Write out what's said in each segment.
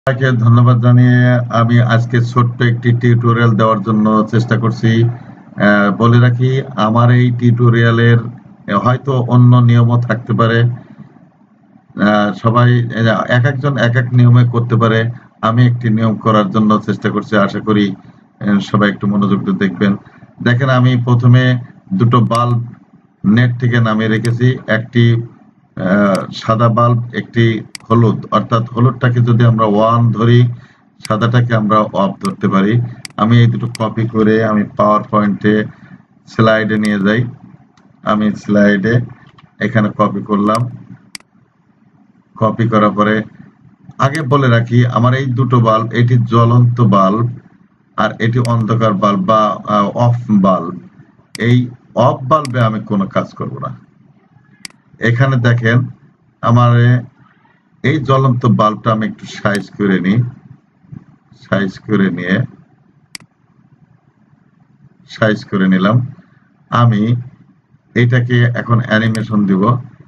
সবাইকে ধন্যবাদ জানিয়ে আমি আজকে ছোট্ট একটি টিউটোরিয়াল দেওয়ার জন্য চেষ্টা করছি। বলে রাখি, আমার এই টিউটোরিয়ালের হয়তো অন্য নিয়মও থাকতে পারে। সবাই এক একজন এক এক নিয়মে করতে পারে। আমি একটি নিয়ম করার জন্য চেষ্টা করছি। আশা করি সবাই একটু মনোযোগ দিয়ে দেখবেন। দেখেন, আমি প্রথমে দুটো বাল্ব নেট থেকে নামিয়ে রেখেছি। একটি সাদা বাল্ব, একটি হলুদ। অর্থাৎ হলুদটাকে যদি আমরা 1 ধরি, সাদাটাকে আমরা অফ ধরতে পারি। আমি এই দুটো কপি করে আমি পাওয়ার পয়েন্টে স্লাইডে নিয়ে যাই। আমি স্লাইডে এখানে কপি করলাম। কপি করার পরে আগে বলে রাখি, আমার এই দুটো বাল্ব, এটি জ্বলন্ত বাল্ব আর এটি অন্ধকার বাল্ব বা অফ বাল্ব। এই অফ বাল্বে আমি কোনো কাজ করব না। এখানে দেখেন, আমার এই জ্বলন্ত বাল্বটা আমি একটু সাইজ করে নিই। সাইজ করে নিলাম। আমি এটাকে এখন অ্যানিমেশন দিব।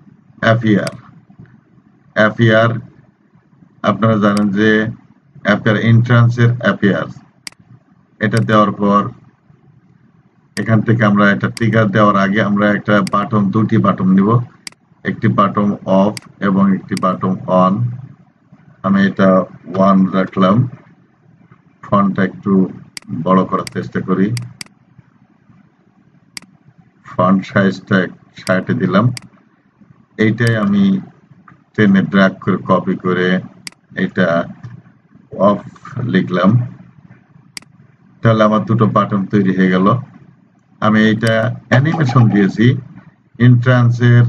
অ্যাপিয়ার, আপনারা জানেন যে অ্যাপিয়ার এন্ট্রান্সের অ্যাপিয়ার, এটা দেওয়ার পর এখান থেকে আমরা একটা ট্রিগার দেওয়ার আগে আমরা একটা বাটন, দুটি বাটন নিব। একটি বাটন অফ এবং একটি বাটন অন। আমি এটা 1 রাখলাম। ফন্টটা একটু বড় করার চেষ্টা করি। ফন্ট সাইজটা 60 দিলাম। এইটাই আমি টেনে ড্র্যাগ করে কপি করে এটা অফ লিখলাম। তাহলে আমার দুটো বাটন তৈরি হয়ে গেল। আমি এটা অ্যানিমেশন দিয়েছি এন্ট্রান্সের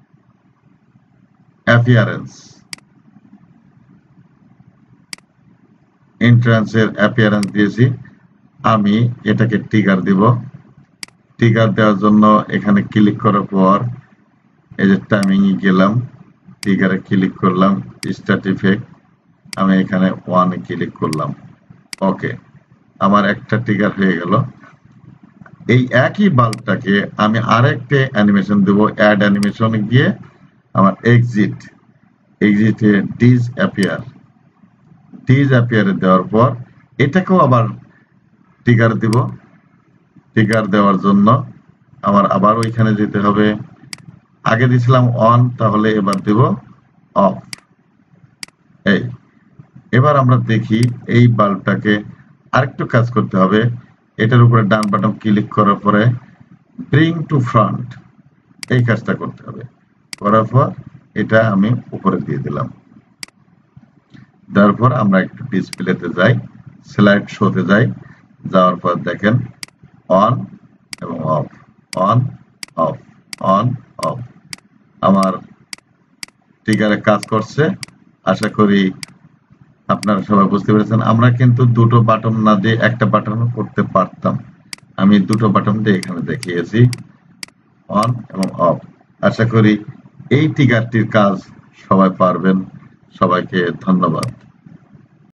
অ্যাপিয়ারেন্স দিয়েছি। আমি এটাকে ট্রিগার দিব। ট্রিগার দেওয়ার জন্য এখানে ক্লিক করার পর এই যে টাইমিং এ গেলাম, ট্রিগারে ক্লিক করলাম, স্টার্ট ইফেক্ট, আমি এখানে 1 এ ক্লিক করলাম। ওকে, আমার একটা ট্রিগার হয়ে গেল। এই একই বাল্বটাকে আমি আরেকটা অ্যানিমেশন দেব। অ্যাড অ্যানিমেশনে গিয়ে আমার এক্সিটে ডিসঅ্যাপিয়ারে দেওয়ার পর এটাকেও আবার ট্রিগার দিব। ট্রিগার দেওয়ার জন্য আমার আবার ওইখানে যেতে হবে। আগে দিছিলাম অন, তাহলে এবার দেব অফ। এই এবার আমরা দেখি এই বাল্বটাকে আরেকটু কাজ করতে হবে। এটার উপরে ডান বাটন ক্লিক করার পরে ব্রিং টু ফ্রন্ট, এই কাজটা করতে হবে। করার পর এটা আমি উপরে দিয়ে দিলাম। তারপর আমরা একটু ডিসপ্লেতে যাই, স্লাইড শোতে যাই। যাওয়ার পর দেখেন অন এবং off, on off, on off. আমার ট্রিগারে কাজ করছে। আশা করি আপনারা সবাই বুঝতে পেরেছেন। আমরা কিন্তু দুটো বাটন না দিয়ে একটা বাটন করতে পারতাম। আমি দুটো বাটন দিয়ে এখানে দেখিয়েছি, অন এবং অফ। আশা করি এই ট্রিগারটির কাজ সবাই পারবেন। সবাইকে ধন্যবাদ।